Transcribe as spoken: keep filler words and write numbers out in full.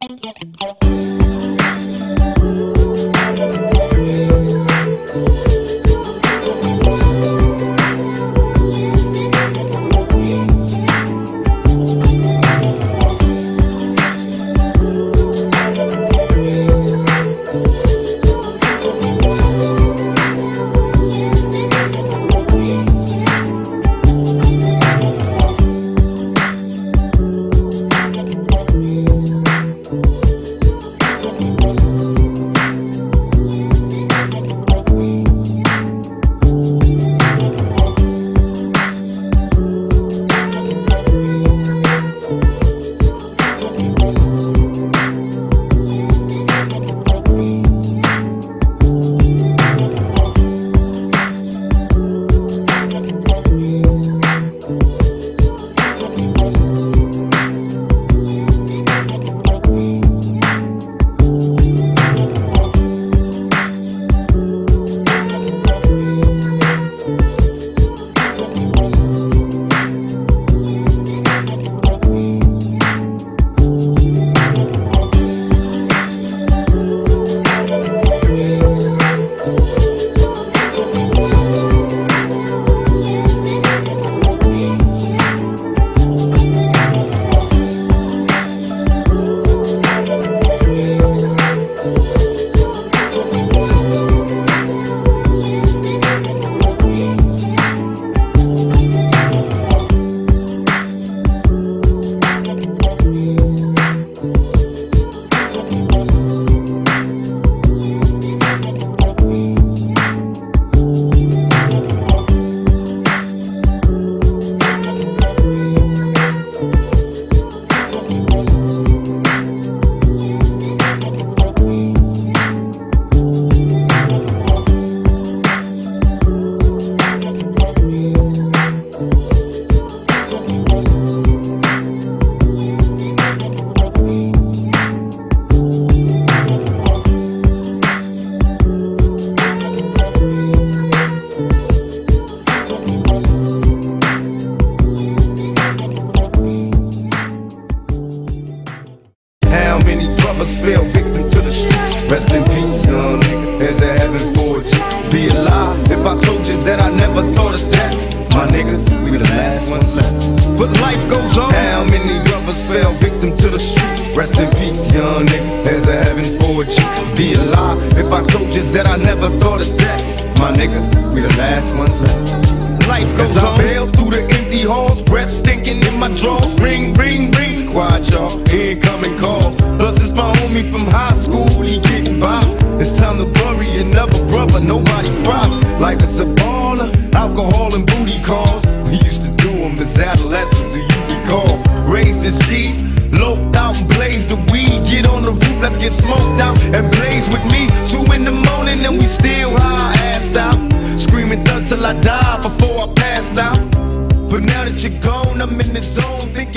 brothers fell victim to the street. Rest in peace, young nigga, there's a heaven for you. Be alive if I told you that I never thought of that. My niggas, we the last ones left. But life goes on. How many brothers fell victim to the streets? Rest in peace, young nigga, there's a heaven for you. Be alive if I told you that I never thought of that. My niggas, we the last ones left. Life goes on. I bail through the empty halls, breath stinking in my drawers. Ring, ring, ring, quiet y'all, incoming call. Plus it's my homie from high school, he getting by. It's time to bury another brother, nobody cry. Life is a baller, alcohol and booty calls. We used to do them as adolescents, do you recall? Raised as G's, loped out and blazed the weed. Get on the roof, let's get smoked out and blaze with me. Two in the morning and we still high, assed out. Screaming thug till I die before I passed out. But now that you're gone, I'm in the zone thinking